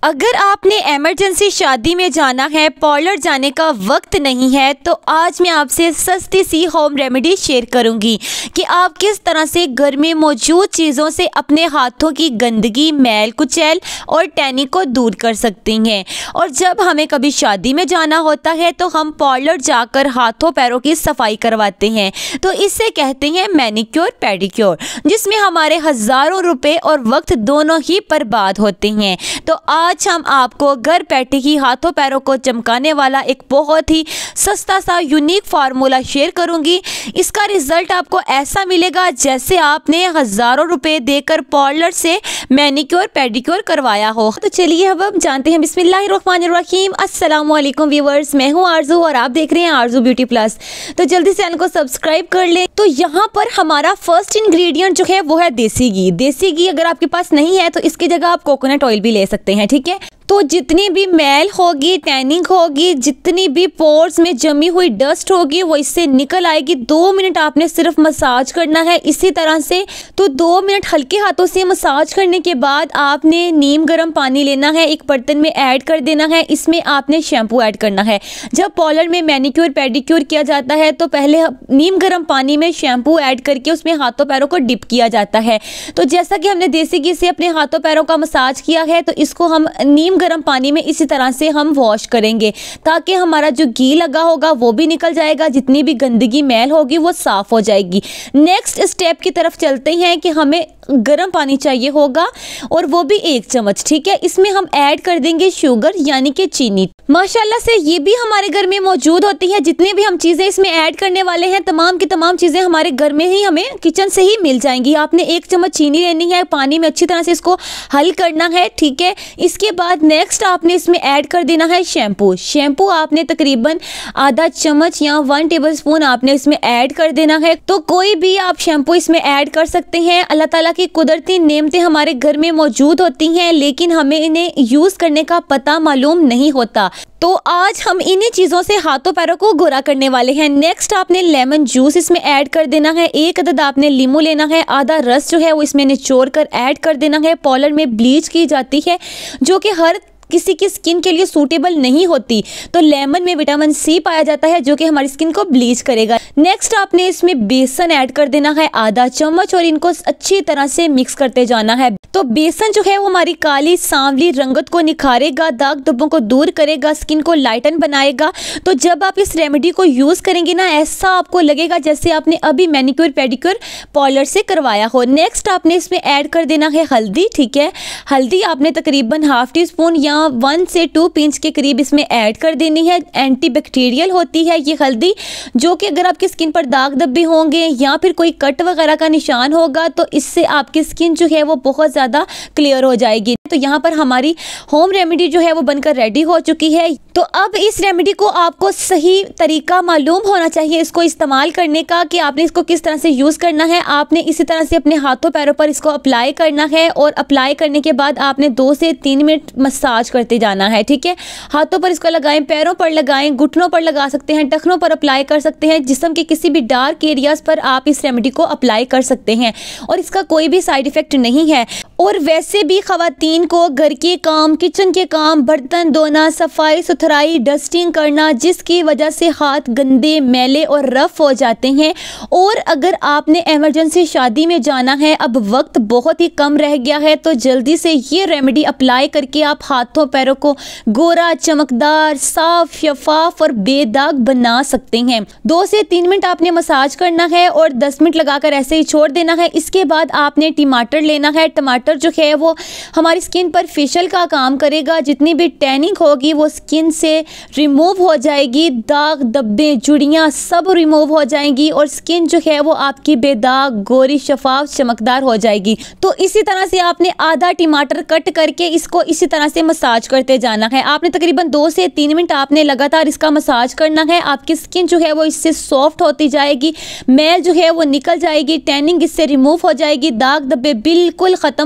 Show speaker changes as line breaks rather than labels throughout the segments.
अगर आपने इमरजेंसी शादी में जाना है, पार्लर जाने का वक्त नहीं है, तो आज मैं आपसे सस्ती सी होम रेमेडी शेयर करूंगी कि आप किस तरह से घर में मौजूद चीज़ों से अपने हाथों की गंदगी, मैल कुचैल और टैनिंग को दूर कर सकती हैं। और जब हमें कभी शादी में जाना होता है तो हम पार्लर जाकर हाथों पैरों की सफाई करवाते हैं, तो इससे कहते हैं मैनिक्योर पेडिक्योर, जिसमें हमारे हज़ारों रुपए और वक्त दोनों ही बर्बाद होते हैं। तो आज हम आपको घर बैठे ही हाथों पैरों को चमकाने वाला एक बहुत ही सस्ता सा यूनिक फार्मूला शेयर करूंगी। इसका रिजल्ट आपको ऐसा मिलेगा जैसे आपने हज़ारों रुपए देकर पार्लर से मैनिक्योर पेडिक्योर करवाया हो। तो चलिए अब हम जानते हैं। बिस्मिल्लाहिर्रहमानिर्रहीम। अस्सलाम वालेकुम व्यूअर्स, मैं हूं आरजू और आप देख रहे हैं आरजू ब्यूटी प्लस। तो जल्दी से चैनल को सब्सक्राइब कर लें। तो यहाँ पर हमारा फर्स्ट इंग्रेडिएंट जो है वो है देसी घी। देसी घी अगर आपके पास नहीं है तो इसकी जगह आप कोकोनट ऑयल भी ले सकते हैं, ठीक है। तो जितनी भी मैल होगी, टैनिंग होगी, जितनी भी पोर्स में जमी हुई डस्ट होगी वो इससे निकल आएगी। 2 मिनट आपने सिर्फ मसाज करना है इसी तरह से। तो 2 मिनट हल्के हाथों से मसाज करने के बाद आपने नीम गर्म पानी लेना है, एक बर्तन में ऐड कर देना है। इसमें आपने शैम्पू ऐड करना है। जब पार्लर में मैनिक्योर पेडिक्योर किया जाता है तो पहले नीम गर्म पानी में शैम्पू ऐड करके उसमें हाथों पैरों को डिप किया जाता है। तो जैसा कि हमने देसी घी से अपने हाथों पैरों का मसाज किया है, तो इसको हम नीम गर्म पानी में इसी तरह से हम वॉश करेंगे ताकि हमारा जो घी लगा होगा वो भी निकल जाएगा, जितनी भी गंदगी मैल होगी वो साफ हो जाएगी। नेक्स्ट स्टेप की तरफ चलते हैं कि हमें गर्म पानी चाहिए होगा और वो भी 1 चम्मच, ठीक है। इसमें हम ऐड कर देंगे शुगर यानी कि चीनी। माशाल्लाह से ये भी हमारे घर में मौजूद होती है। जितने भी हम चीज़ें इसमें ऐड करने वाले हैं तमाम की तमाम चीज़ें हमारे घर में ही हमें किचन से ही मिल जाएंगी। आपने 1 चम्मच चीनी लेनी है, पानी में अच्छी तरह से इसको हल करना है, ठीक है। इसके बाद नेक्स्ट आपने इसमें ऐड कर देना है शैम्पू। शैम्पू आपने तकरीबन आधा चम्मच या 1 टेबलस्पून आपने इसमें ऐड कर देना है। तो कोई भी आप शैम्पू इसमें ऐड कर सकते हैं। अल्लाह ताला की कुदरती नेमतें हमारे घर में मौजूद होती हैं, लेकिन हमें इन्हें यूज़ करने का पता मालूम नहीं होता। तो आज हम इन्हीं चीज़ों से हाथों पैरों को गोरा करने वाले हैं। नेक्स्ट आपने लेमन जूस इसमें ऐड कर देना है। 1 अदद आपने लीमू लेना है, आधा रस जो है वो इसमें निचोड़ कर ऐड कर देना है। पार्लर में ब्लीच की जाती है जो कि हर किसी की स्किन के लिए सूटेबल नहीं होती। तो लेमन में विटामिन सी पाया जाता है जो कि हमारी स्किन को ब्लीच करेगा। नेक्स्ट आपने इसमें बेसन ऐड कर देना है आधा चम्मच और इनको अच्छी तरह से मिक्स करते जाना है। तो बेसन जो है वो हमारी काली सांवली रंगत को निखारेगा, दाग धब्बों को दूर करेगा, स्किन को लाइटन बनाएगा। तो जब आप इस रेमेडी को यूज़ करेंगे ना, ऐसा आपको लगेगा जैसे आपने अभी मैनिक्योर पेडिक्योर पार्लर से करवाया हो। नेक्स्ट आपने इसमें ऐड कर देना है हल्दी, ठीक है। हल्दी आपने तकरीबन ½ टीस्पून या 1 से 2 पिंच के करीब इसमें ऐड कर देनी है। एंटीबैक्टीरियल होती है ये हल्दी, जो कि अगर आपकी स्किन पर दाग धब्बे होंगे या फिर कोई कट वगैरह का निशान होगा तो इससे आपकी स्किन जो है वो बहुत ज़्यादा क्लियर हो जाएगी। तो यहाँ पर हमारी होम रेमेडी जो है वो बनकर रेडी हो चुकी है। तो अब इस रेमेडी को आपको सही तरीका मालूम होना चाहिए इसको इस्तेमाल करने का, कि आपने इसको किस तरह से यूज़ करना है। आपने इसी तरह से अपने हाथों पैरों पर इसको अप्लाई करना है और अप्लाई करने के बाद आपने 2 से 3 मिनट मसाज करते जाना है, ठीक है। हाथों पर इसको लगाएं, पैरों पर लगाएं, घुटनों पर लगा सकते हैं, टखनों पर अप्लाई कर सकते हैं। जिस्म के किसी भी डार्क एरियाज पर आप इस रेमेडी को अप्लाई कर सकते हैं और इसका कोई भी साइड इफेक्ट नहीं है। और वैसे भी ख़वातीन को घर के काम, किचन के काम, बर्तन धोना, सफाई सुथराई, डस्टिंग करना, जिसकी वजह से हाथ गंदे, मैले और रफ हो जाते हैं। और अगर आपने इमरजेंसी शादी में जाना है, अब वक्त बहुत ही कम रह गया है, तो जल्दी से ये रेमेडी अप्लाई करके आप हाथों पैरों को गोरा, चमकदार, साफ, शफाफ और बेदाग बना सकते हैं। 2 से 3 मिनट आपने मसाज करना है और 10 मिनट लगाकर ऐसे ही छोड़ देना है। इसके बाद आपने टमाटर लेना है। टमाटर जो है वो हमारी स्किन पर फेशियल का काम करेगा। जितनी भी टैनिंग होगी वो स्किन से रिमूव हो जाएगी, दाग धब्बे, जुड़ियाँ सब रिमूव हो जाएंगी और स्किन जो है वो आपकी बेदाग, गोरी, शफाफ, चमकदार हो जाएगी। तो इसी तरह से आपने आधा टमाटर कट करके इसको इसी तरह से मसाज करते जाना है। आपने तकरीबन 2 से 3 मिनट आपने लगातार इसका मसाज करना है। आपकी स्किन जो है वो इससे सॉफ्ट होती जाएगी, मैल जो है वो निकल जाएगी, टैनिंग इससे रिमूव हो जाएगी, दाग धब्बे बिल्कुल ख़त्म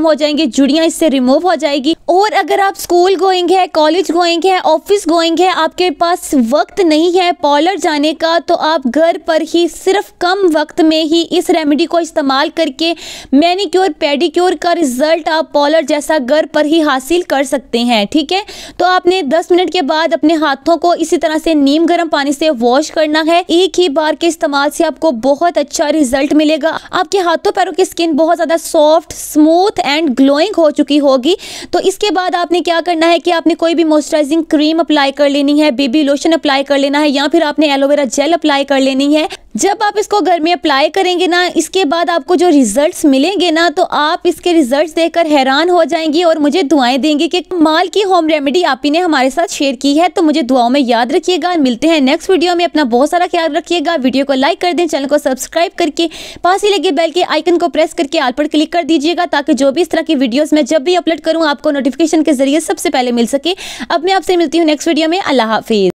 हो जाएंगे, जुड़ियां इससे रिमूव हो जाएगी। और अगर आप स्कूल गोइंग है, कॉलेज गोइंग है, ऑफिस गोइंग है, आपके पास वक्त नहीं है पार्लर जाने का, तो आप घर पर ही सिर्फ कम वक्त में ही इस रेमेडी को इस्तेमाल करके मैनीक्योर पेडिक्योर का रिजल्ट आप पार्लर जैसा घर पर ही हासिल कर सकते हैं। ठीक है, तो आपने 10 मिनट के बाद अपने हाथों को इसी तरह से नीम गर्म पानी से वॉश करना है। एक ही बार के इस्तेमाल से आपको बहुत अच्छा रिजल्ट मिलेगा। आपके हाथों पैरों की स्किन बहुत ज्यादा सॉफ्ट, स्मूथ एंड ग्लोइंग हो चुकी होगी। तो इसके बाद आपने क्या करना है कि आपने कोई भी मॉइस्चराइजिंग क्रीम अप्लाई कर लेनी है, बेबी लोशन अप्लाई कर लेना है, या फिर आपने एलोवेरा जेल अप्लाई कर लेनी है। जब आप इसको घर में अप्लाई करेंगे ना, इसके बाद आपको जो रिजल्ट्स मिलेंगे ना, तो आप इसके रिजल्ट्स देखकर हैरान हो जाएंगी और मुझे दुआएं देंगे कि कमाल की होम रेमेडी आप ही ने हमारे साथ शेयर की है। तो मुझे दुआओं में याद रखिएगा। मिलते हैं नेक्स्ट वीडियो में। अपना बहुत सारा ख्याल रखिएगा। वीडियो को लाइक कर दें, चैनल को सब्सक्राइब करके पास ही लगे बेल के आइकन को प्रेस करके ऑल पर क्लिक कर दीजिएगा, ताकि जो भी इस तरह की वीडियोस मैं जब भी अपलोड करूँ आपको नोटिफिकेशन के जरिए सबसे पहले मिल सके। अब मैं आपसे मिलती हूँ नेक्स्ट वीडियो में। अल्लाह हाफिज।